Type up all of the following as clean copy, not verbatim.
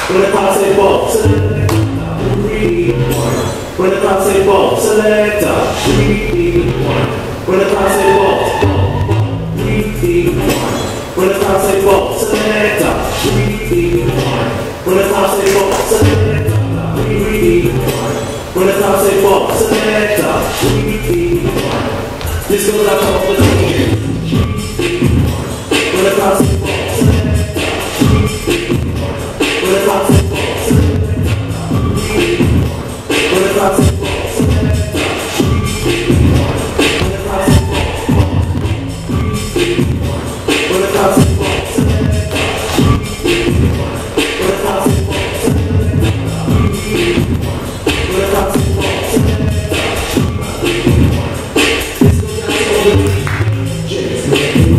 When the clock say ball, select 3, 1. When the clock say ball, select 3, 1. When the clock say ball, 3, 1. When the clock say ball, select 3, 1. When the clock say ball, select 3, 1. When the clock say ball, select 3, 1. This goes out to all the people. When the clock say ball, select 3, 1. When the clock say ball, select 3, 1. When the clock say ball, select 3, 1. When the clock say ball, 3, 1. When the clock say ball, select 3, 1. When the clock say ball, select 3, 1. When the clock say ball, select 3, 1. This goes out to all the DJs.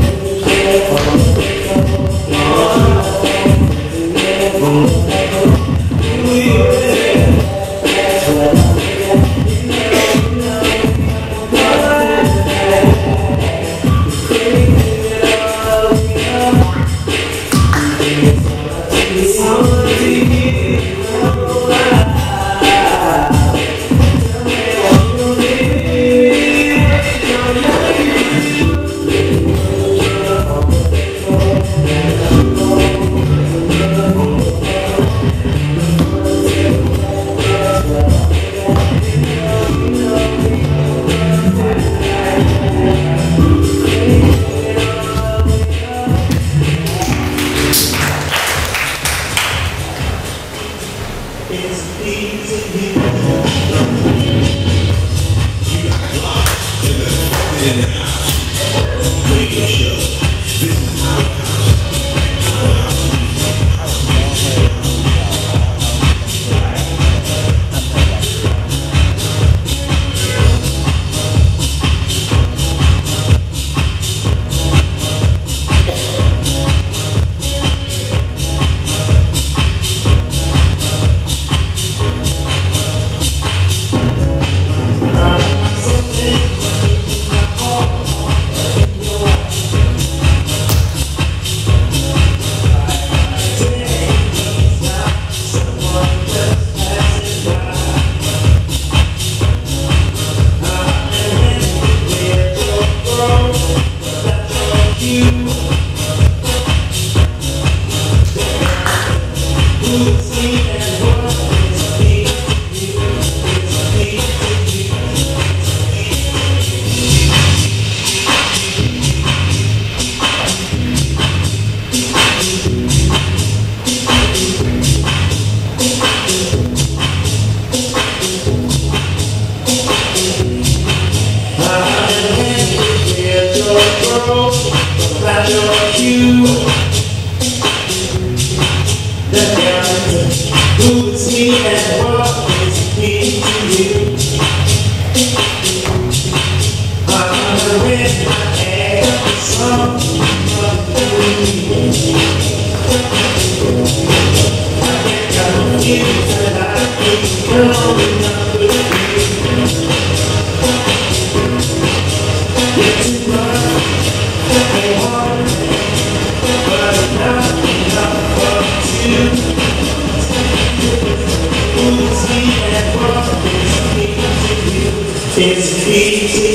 It's easy.